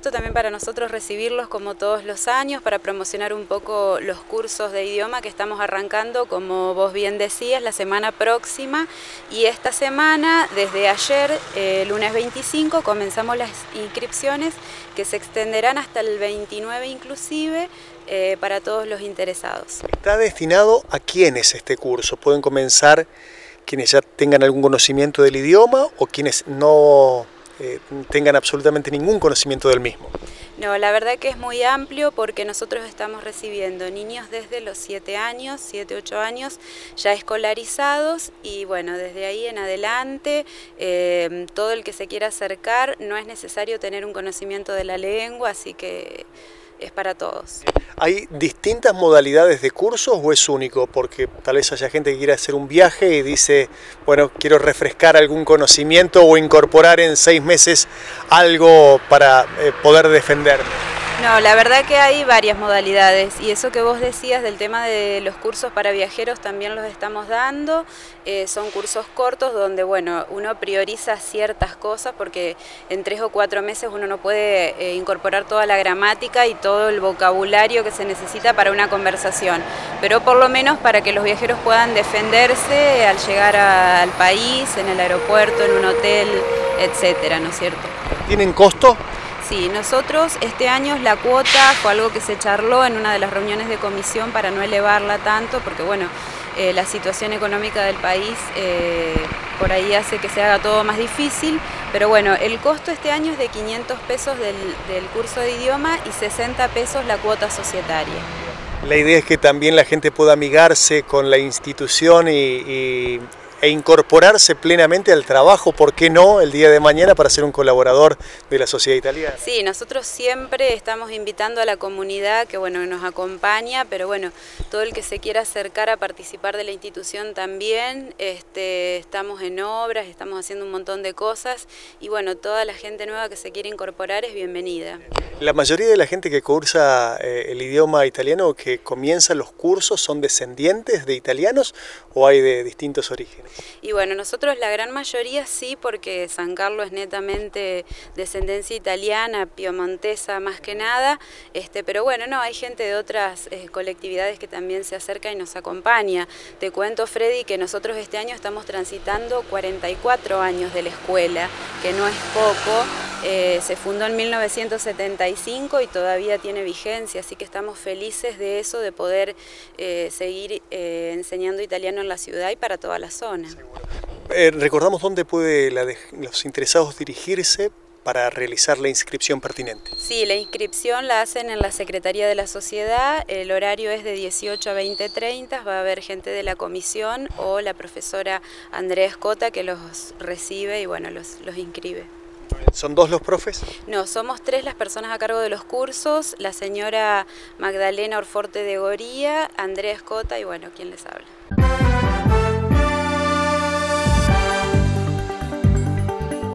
gusto también para nosotros recibirlos como todos los años, para promocionar un poco los cursos de idioma que estamos arrancando, como vos bien decías, la semana próxima. Y esta semana, desde ayer, lunes 25, comenzamos las inscripciones que se extenderán hasta el 29 inclusive, para todos los interesados. ¿Está destinado a quiénes este curso? ¿Pueden comenzar quienes ya tengan algún conocimiento del idioma o quienes no tengan absolutamente ningún conocimiento del mismo? No, la verdad que es muy amplio porque nosotros estamos recibiendo niños desde los 7 años, 7, 8 años, ya escolarizados, y bueno, desde ahí en adelante, todo el que se quiera acercar, no es necesario tener un conocimiento de la lengua, así que es para todos. ¿Hay distintas modalidades de cursos o es único? Porque tal vez haya gente que quiera hacer un viaje y dice, bueno, quiero refrescar algún conocimiento o incorporar en 6 meses algo para poder defenderme. No, la verdad que hay varias modalidades, y eso que vos decías del tema de los cursos para viajeros también los estamos dando. Son cursos cortos donde, bueno, uno prioriza ciertas cosas porque en 3 o 4 meses uno no puede incorporar toda la gramática y todo el vocabulario que se necesita para una conversación, pero por lo menos para que los viajeros puedan defenderse al llegar al país, en el aeropuerto, en un hotel, etcétera, ¿no es cierto? ¿Tienen costo? Sí, nosotros este año la cuota fue algo que se charló en una de las reuniones de comisión para no elevarla tanto, porque bueno, la situación económica del país por ahí hace que se haga todo más difícil, pero bueno, el costo este año es de 500 pesos del curso de idioma y 60 pesos la cuota societaria. La idea es que también la gente pueda amigarse con la institución e incorporarse plenamente al trabajo, ¿por qué no?, el día de mañana para ser un colaborador de la sociedad italiana. Sí, nosotros siempre estamos invitando a la comunidad que bueno, nos acompaña, pero bueno, todo el que se quiera acercar a participar de la institución también, estamos en obras, estamos haciendo un montón de cosas, y bueno, toda la gente nueva que se quiere incorporar es bienvenida. La mayoría de la gente que cursa el idioma italiano, que comienza los cursos, ¿son descendientes de italianos o hay de distintos orígenes? Y bueno, nosotros la gran mayoría sí, porque San Carlos es netamente descendencia italiana, piemontesa más que nada, pero bueno, no, hay gente de otras colectividades que también se acerca y nos acompaña. Te cuento, Freddy, que nosotros este año estamos transitando 44 años de la escuela, que no es poco. Se fundó en 1975 y todavía tiene vigencia, así que estamos felices de eso, de poder seguir enseñando italiano en la ciudad y para toda la zona. Recordamos dónde puede los interesados dirigirse para realizar la inscripción pertinente. Sí, la inscripción la hacen en la Secretaría de la Sociedad, el horario es de 18 a 20:30, va a haber gente de la comisión o la profesora Andrea Escota que los recibe y bueno, los inscribe. ¿Son 2 los profes? No, somos 3 las personas a cargo de los cursos, la señora Magdalena Orforte de Goría, Andrea Escota y bueno, ¿quién les habla?